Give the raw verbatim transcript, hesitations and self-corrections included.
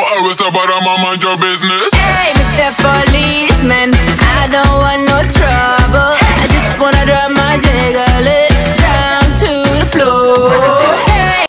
I will stop, but I'm on mind your business. Hey, Mister Policeman,